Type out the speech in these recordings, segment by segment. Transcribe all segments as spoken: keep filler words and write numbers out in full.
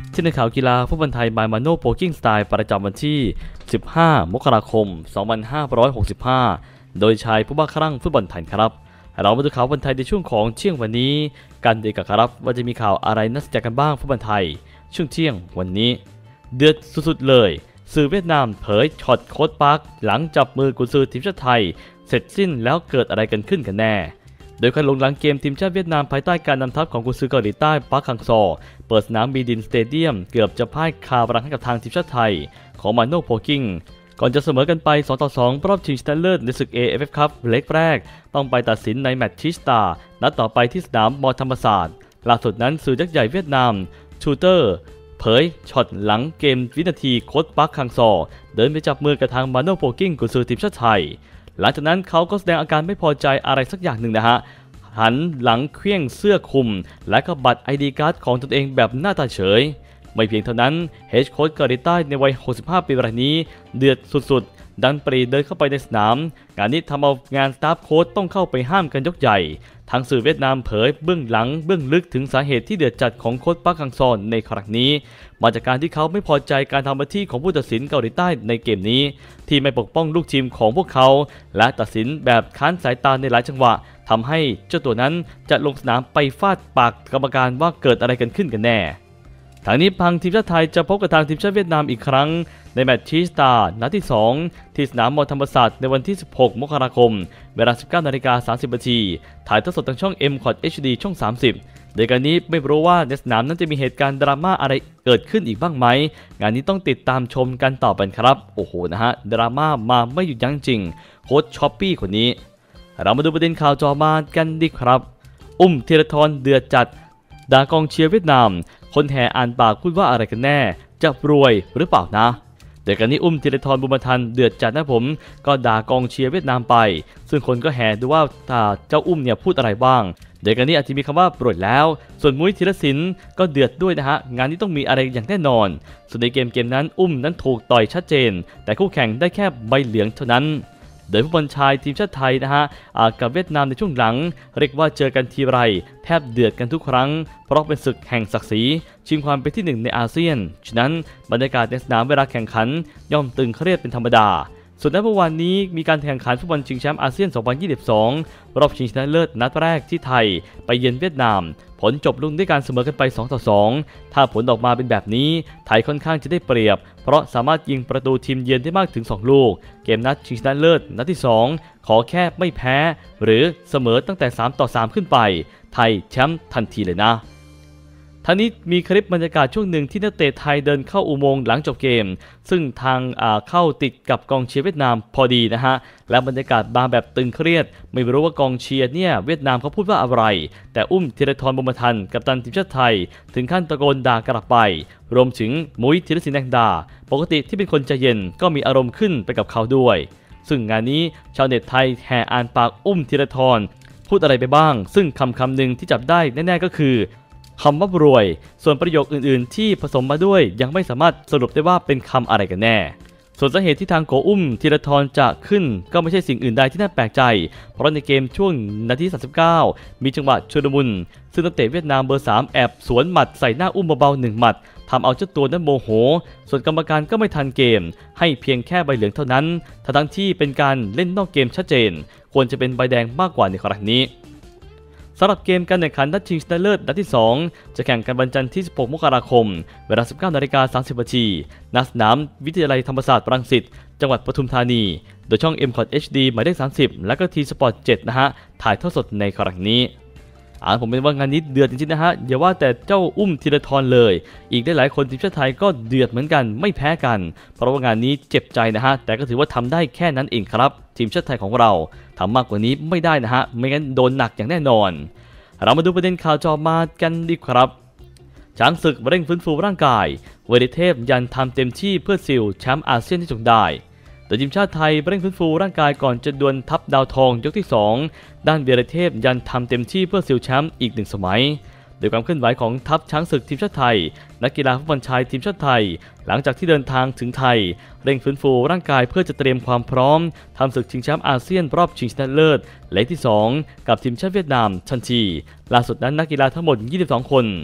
ที่ในข่าวกีฬาฟุตบอลไทยบายมาโน่โพกิ้งสไตล์ประจำวันที่สิบห้ามกราคมสองพันห้าร้อยหกสิบห้าโดยชายผู้บ้าคลั่งฟุตบอลไทยครับเรามาดูข่าวฟุตบอลไทยในช่วงของเที่ยงวันนี้กันดีกันครับว่าจะมีข่าวอะไรน่าสนใจกันบ้างฟุตบอลไทยช่วงเที่ยงวันนี้เดือดสุดๆเลยสื่อเวียดนามเผยช็อตโค้ชปาร์คหลังจับมือกุนซือทีมชาติไทยเสร็จสิ้นแล้วเกิดอะไรกันขึ้นกันแน่โดยการลงหลังเกมทีมชาติเวียดนามภายใต้การนำทัพของกุนซือเกาหลีใต้ปาร์คฮังซอเปิดสนามบีดินสเตเดียมเกือบจะพ่ายคาบรังให้กับทางทีมชาติไทยของมาโน่โพกิ้งก่อนจะเสมอกันไปสองต่อสองรอบชิงชนะเลิศในศึก เอ เอฟ เอฟ คัพเล็กแรกต้องไปตัดสินในแมตช์ชิสตานัดต่อไปที่สนามมอธรรมศาสตร์ล่าสุดนั้นสื่อยักษ์ใหญ่เวียดนามชูเตอร์เผยช็อตหลังเกมวินาทีโค้ชปาร์คฮังซอเดินไปจับมือกับทางมาโน่โพกิ้งกุนซือทีมชาติไทยหลังจากนั้นเขาก็แสดงอาการไม่พอใจอะไรสักอย่างหนึ่งนะฮะหันหลังเคลื่องเสื้อคลุมและก็บัตร ไอ ดี การ์ดของตนเองแบบหน้าตาเฉยไม่เพียงเท่านั้นเฮดโค้ชเกาหลีใต้ในวัยหกสิบห้าปีรายนี้เดือดสุดๆดันปรีเดินเข้าไปในสนามงานนี้ทำเอางานสตาฟโค้ชต้องเข้าไปห้ามกันยกใหญ่ทางสื่อเวียดนามเผยเบื้องหลังเบื้องลึกถึงสาเหตุที่เดือดจัดของโค้ชปาร์คฮังซอในครั้งนี้มาจากการที่เขาไม่พอใจการทำหน้าที่ของผู้ตัดสินเกาหลีใต้ในเกมนี้ที่ไม่ปกป้องลูกทีมของพวกเขาและตัดสินแบบค้านสายตาในหลายจังหวะทำให้เจ้าตัวนั้นจะลงสนามไปฟาดปากกรรมการว่าเกิดอะไรกันขึ้นกันแน่ทางนี้พังทีมชาติไทยจะพบกับทางทีมชาติเวียดนามอีกครั้งในแมตช์ชีสตานัดที่สองที่สนามมอธรรมศาสตร์ในวันที่สิบหกมกราคมเวลา สิบเก้านาฬิกาสามสิบนาทีถ่ายทอดสดทางช่อง เอ็ม คอท เอช ดี ช่องสามสิบโดยการนี้ไม่รู้ว่าในสนามนั้นจะมีเหตุการณ์ดราม่าอะไรเกิดขึ้นอีกบ้างไหมงานนี้ต้องติดตามชมกันต่อไปครับโอ้โหนะฮะดราม่ามาไม่หยุดยั้งจริงโค้ชช้อปปี้คนนี้เรามาดูประเด็นข่าวจอมากันดีครับอุ้มธีรทรเดือดจัดด่ากองเชียร์เวียดนามคนแห่อ่านปากพูดว่าอะไรกันแน่จะรวยหรือเปล่านะเดี๋ยวกันนี้อุ้มธีรทรบุญมาทันเดือดจัดนะผมก็ด่ากองเชียร์เวียดนามไปซึ่งคนก็แห่ดูว่าเจ้าอุ้มเนี่ยพูดอะไรบ้างเดี๋ยวกันนี้อาจจะมีคำว่าโปรดแล้วส่วนมุ้ยธีรศิลป์ก็เดือดด้วยนะฮะงานนี้ต้องมีอะไรอย่างแน่นอนส่วนในเกมเกมนั้นอุ้มนั้นถูกต่อยชัดเจนแต่คู่แข่งได้แค่ใบเหลืองเท่านั้นโดยผู้บอลชายทีมชาติไทยนะฮะกับเวียดนามในช่วงหลังเรียกว่าเจอกันทีไรแทบเดือดกันทุกครั้งเพราะเป็นศึกแห่งศักดิ์ศรีชิงความเป็นที่หนึ่งในอาเซียนฉะนั้นบรรยากาศในสนามเวลาแข่งขันย่อมตึงเครียดเป็นธรรมดาส่วนในเมื่อวานนี้มีการแข่งขันฟุตบอลชิงแชมป์อาเซียนสองพันยี่สิบสองรอบชิงชนะเลิศนัดแรกที่ไทยไปเยือนเวียดนามผลจบลงด้วยการเสมอกันไปสองต่อสองถ้าผลออกมาเป็นแบบนี้ไทยค่อนข้างจะได้เปรียบเพราะสามารถยิงประตูทีมเยือนได้มากถึงสองลูกเกมนัดชิงชนะเลิศนัดที่สองขอแค่ไม่แพ้หรือเสมอตั้งแต่สามต่อสามขึ้นไปไทยแชมป์ทันทีเลยนะทั้งนี้มีคลิปบรรยากาศช่วงหนึ่งที่นักเตะไทยเดินเข้าอุโมงค์หลังจบเกมซึ่งทางเข้าติดกับกองเชียร์เวียดนามพอดีนะฮะและบรรยากาศมาแบบตึงเครียดไม่รู้ว่ากองเชียร์เนี่ยเวียดนามเขาพูดว่าอะไรแต่อุ้มธีรทรบุญมาทันกัปตันทีมชาติไทยถึงขั้นตะโกนด่ากลับไปรวมถึงมุ้ยธีรศิลป์แดงดาปกติที่เป็นคนใจเย็นก็มีอารมณ์ขึ้นไปกับเขาด้วยซึ่งงานนี้ชาวเน็ตไทยแห่อ่านปากอุ้มธีรทรพูดอะไรไปบ้างซึ่งคำคำหนึ่งที่จับได้แน่ๆก็คือคำว่ารวยส่วนประโยคอื่นๆที่ผสมมาด้วยยังไม่สามารถสรุปได้ว่าเป็นคำอะไรกันแน่ส่วนสาเหตุที่ทางโกอุ้มธีรทรจะขึ้นก็ไม่ใช่สิ่งอื่นใดที่น่าแปลกใจเพราะในเกมช่วงนาทีสามสิบเก้ามีจังหวะชุลมุนซึ่งนักเตะเวียดนามเบอร์สามแอบสวนหมัดใส่หน้าอุ้มเบาๆหนึ่งหมัดทำเอาเจ้าตัวนั้นโมโหส่วนกรรมการก็ไม่ทันเกมให้เพียงแค่ใบเหลืองเท่านั้นทั้งที่เป็นการเล่นนอกเกมชัดเจนควรจะเป็นใบแดงมากกว่าในครั้งนี้สำหรับเกมการแข่งขันนัดชิงชนะเลิศนัดที่สองจะแข่งกันวันจันทร์ที่สิบหกมกราคมเวลา สิบเก้านาฬิกาสามสิบนาทีณสนามวิทยาลัยธรรมศาสตร์รังสิตจังหวัดปทุมธานีโดยช่อง เอ็ม คอท เอช ดี หมายเลขสามสิบและก็ ที สปอร์ต เจ็ดนะฮะถ่ายทอดสดในครั้งนี้อ่าผมเป็นว่างานนี้เดือดจริงๆนะฮะอย่าว่าแต่เจ้าอุ้มธีรทรเลยอีกได้หลายคนทีมชาติไทยก็เดือดเหมือนกันไม่แพ้กันเพราะว่างานนี้เจ็บใจนะฮะแต่ก็ถือว่าทำได้แค่นั้นเองครับทีมชาติไทยของเราทำมากกว่านี้ไม่ได้นะฮะไม่งั้นโดนหนักอย่างแน่นอนเรามาดูประเด็นข่าวจอมากันดีครับช้างศึกเร่งฟื้นฟูร่างกายเวริเทพยันทำเต็มที่เพื่อซิลแชมป์อาเซียนที่จงได้โดยทีมชาติไทยเร่งฟื้นฟูร่างกายก่อนจะดวลทัพดาวทองยกที่สองด้านเวริเทพยันทำเต็มที่เพื่อซิลแชมป์อีกหนึ่งสมัยโดยความเคลื่อนไหวของทัพช้างศึกทีมชาติไทยนักกีฬาฟุตบอลชายทีมชาติไทยหลังจากที่เดินทางถึงไทยเร่งฟื้นฟูร่างกายเพื่อจะเตรียมความพร้อมทำศึกชิงแชมป์อาเซียนรอบชิงชนะเลิศเล็กที่สองกับทีมชาติเวียดนามทันทีล่าสุดนั้นนักกีฬาทั้งหมดยี่สิบสองคน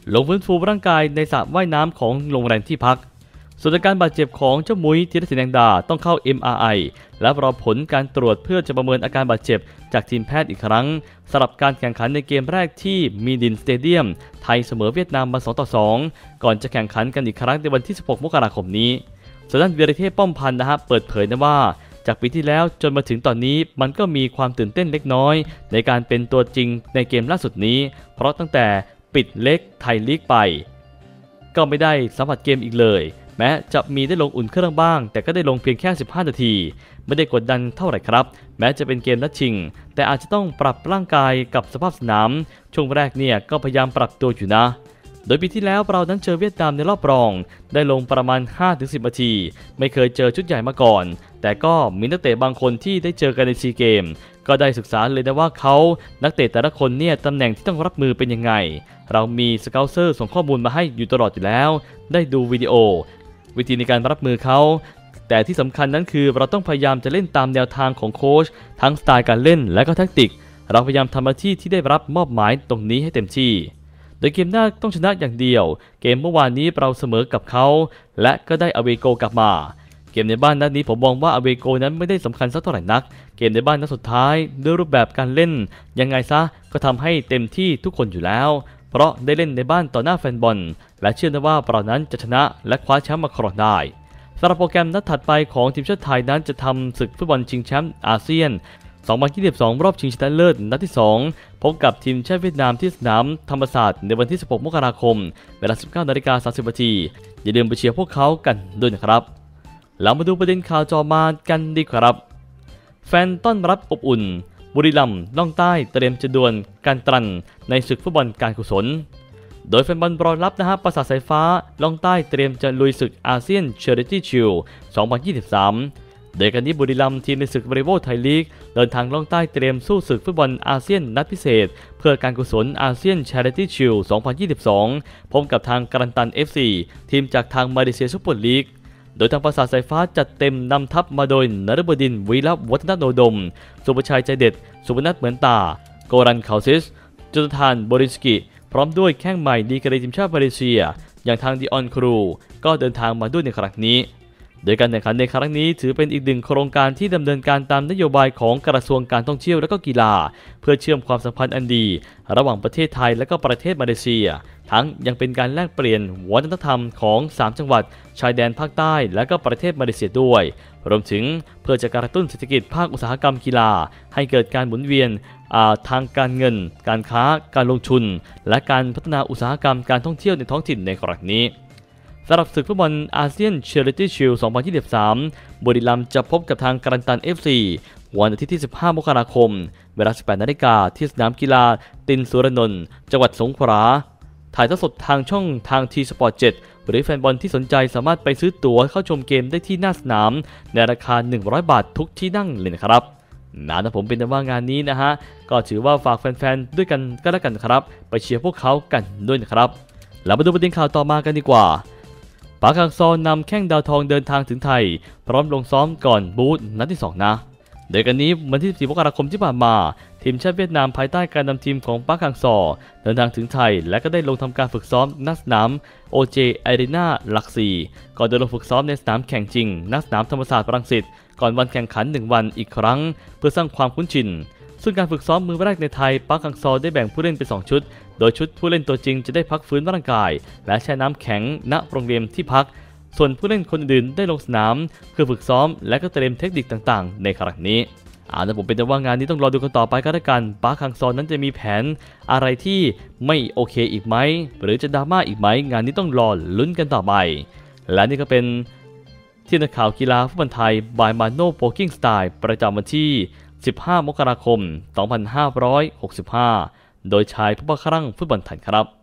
ลงฟื้นฟูร่างกายในสระว่ายน้ำของโรงแรมที่พักส่วนอาการบาดเจ็บของเจ้ามุ้ยธีรศิลป์แดงดาต้องเข้า เอ็ม อาร์ ไอ และรอผลการตรวจเพื่อจะประเมินอาการบาดเจ็บจากทีมแพทย์อีกครั้งสำหรับการแข่งขันในเกมแรกที่มีดินสเตเดียมไทยเสมอเวียดนามมา สองต่อสอง ก่อนจะแข่งขันกันอีกครั้งในวันที่ สิบหก มกราคมนี้ส่วนด้านวีรเทพป้อมพันธ์นะฮะเปิดเผยนะว่าจากปีที่แล้วจนมาถึงตอนนี้มันก็มีความตื่นเต้นเล็กน้อยในการเป็นตัวจริงในเกมล่าสุดนี้เพราะตั้งแต่ปิดเล็กไทยลีกไปก็ไม่ได้สัมผัสเกมอีกเลยแม้จะมีได้ลงอุ่นเครื่องบ้างแต่ก็ได้ลงเพียงแค่สิบห้านาทีไม่ได้กดดันเท่าไหร่ครับแม้จะเป็นเกมนัดชิงแต่อาจจะต้องปรับร่างกายกับสภาพสนามช่วงแรกเนี่ยก็พยายามปรับตัวอยู่นะโดยปีที่แล้วเรานั้นเจอเวียดนามในรอบรองได้ลงประมาณ ห้าถึงสิบ นาทีไม่เคยเจอชุดใหญ่มาก่อนแต่ก็มีนักเตะบางคนที่ได้เจอกันในซีเกมก็ได้ศึกษาเลยนะว่าเขานักเตะแต่ละคนเนี่ยตำแหน่งที่ต้องรับมือเป็นยังไงเรามีสเกลเซอร์ส่งข้อมูลมาให้อยู่ตลอดอยู่แล้วได้ดูวิดีโอวิธีในการรับมือเขาแต่ที่สำคัญนั้นคือเราต้องพยายามจะเล่นตามแนวทางของโค้ชทั้งสไตล์การเล่นและก็แทคติกเราพยายามทำหน้าที่ที่ได้รับมอบหมายตรงนี้ให้เต็มที่โดยเกมหน้าต้องชนะอย่างเดียวเกมเมื่อวานนี้เราเสมอกับเขาและก็ได้อเวโกกลับมาเกมในบ้านนัดนี้ผมมองว่าอเวโกนั้นไม่ได้สำคัญสักเท่าไหร่นักเกมในบ้านนัดสุดท้ายด้วยรูปแบบการเล่นยังไงซะก็ทำให้เต็มที่ทุกคนอยู่แล้วเพราะได้เล่นในบ้านต่อหน้าแฟนบอลและเชื่อว่าเรานั้นจะชนะและคว้าแชมป์มาครองได้สำหรับโปรแกรมนัดถัดไปของทีมชาติไทยนั้นจะทำศึกฟุตบอลชิงแชมป์อาเซียนสองพันยี่สิบสองรอบชิงชนะเลิศนัดที่สองพบกับทีมชาติเวียดนามที่สนามธรรมศาสตร์ในวันที่ สิบหก มกราคมเวลา สิบเก้านาฬิกาสามสิบนาทีอย่าลืมไปเชียร์พวกเขากันด้วยนะครับเรามาดูประเด็นข่าวจอมากันดีครับแฟนต้อนรับอบอุ่นบุรีรัมย์ล่องใต้เตรียมจะดวลการตรันในศึกฟุตบอลการกุศลโดยแฟนบอลรอรับนะฮะปราสาทสายฟ้าล่องใต้เตรียมจะลุยศึกอาเซียนเชอริตี้ชิลด์สองพันยี่สิบสามโดยกันนี้บุรีรัมย์ทีมในศึกวอลเลย์บอลไทยลีกเดินทางล่องใต้เตรียมสู้ศึกฟุตบอลอาเซียนนัดพิเศษเพื่อการกุศลอาเซียน Charity Shield สองพันยี่สิบสองพบกับทางการันตัน เอฟ ซี ทีมจากทางมาเลเซียซุปเปอร์ลีกโดยทางปราสาทสายฟ้าจัดเต็มนำทัพมาโดยนฤบดินทร์วีรวัฒนโนดมสุภชัยใจเด็ดสุพนัทเหมือนตาโกรันคาซิสจุลธานโบรินสกิพร้อมด้วยแข้งใหม่ดีกรีทีมชาติมาเลเซียอย่างทางดิออนครูก็เดินทางมาด้วยในครั้งนี้โดยการแข่งขันในครั้งนี้ถือเป็นอีกหนึ่งโครงการที่ดำเนินการตามนโยบายของกระทรวงการท่องเที่ยวและก็กีฬาเพื่อเชื่อมความสัมพันธ์อันดีระหว่างประเทศไทยและก็ประเทศมาเลเซียทั้งยังเป็นการแลกเปลี่ยนวัฒนธรรมของสามจังหวัดชายแดนภาคใต้และก็ประเทศมาเลเซียด้วยรวมถึงเพื่อจะกระตุ้นเศรษฐกิจภาคอุตสาหกรรมกีฬาให้เกิดการหมุนเวียนทางการเงินการค้าการลงทุนและการพัฒนาอุตสาหกรรมการท่องเที่ยวในท้องถิ่นในครั้งนี้สำหรับศึกฟุตบอลอาเซียนเชอริตี้ชิลด์สองพันยี่สิบสามบุรีรัมย์จะพบกับทางการันตัน เอฟ ซี วันอาทิตย์ที่สิบห้ามกราคมเวลา สิบแปดนาฬิกาที่สนามกีฬาตินสุรนนท์จังหวัดสงขลาถ่ายทอดสดทางช่องทางทีสปอร์ตเจ็ดหรือแฟนบอลที่สนใจสามารถไปซื้อตั๋วเข้าชมเกมได้ที่หน้าสนามในราคาหนึ่งร้อยบาททุกที่นั่งเลยนะครับนะผมเป็นว่างานนี้นะฮะก็ถือว่าฝากแฟนๆด้วยกันก็แล้วกันครับไปเชียร์พวกเขากันด้วยนะครับแล้วมาดูประเด็นข่าวต่อมากันดีกว่าปาร์คฮังซอนำแข้งดาวทองเดินทางถึงไทยพร้อมลงซ้อมก่อนบูธนัดที่สองนะโดยกันนี้วันที่สิบสี่มกราคมที่ผ่านมาทีมชาติเวียดนามภายใต้การนำทีมของปาร์คฮังซอเดินทางถึงไทยและก็ได้ลงทำการฝึกซ้อมณสนาม โอ เจ Arena หลักสี่ก่อนเดินลงฝึกซ้อมในสนามแข่งจริงณสนามธรรมศาสตร์รังสิตก่อนวันแข่งขันหนึ่งวันอีกครั้งเพื่อสร้างความคุ้นชินซึ่งการฝึกซ้อมมือแรกในไทยปาร์คฮังซอได้แบ่งผู้เล่นเป็นสองชุดโดยชุดผู้เล่นตัวจริงจะได้พักฟื้นร่างกายและแช่น้ำแข็งณโรงเรียนที่พักส่วนผู้เล่นคนอื่นได้ลงสนามเพื่อฝึกซ้อมและก็เตรียมเทคนิคต่างๆในครั้งนี้อ่าแต่ผมเป็นแต่ว่างานนี้ต้องรอดูกันต่อไปก็แล้วกันปาร์คฮังซอนั้นจะมีแผนอะไรที่ไม่โอเคอีกไหมหรือจะดราม่าอีกไหมงานนี้ต้องรอลุ้นกันต่อไปและนี่ก็เป็นที่นักข่าวกีฬาฟุตบอลไทย by Mano Poking Style ประจำวันที่สิบห้ามกราคมสองพันห้าร้อยหกสิบห้าโดยชายผู้บ้าคลั่งฟุตบอลไทยครับ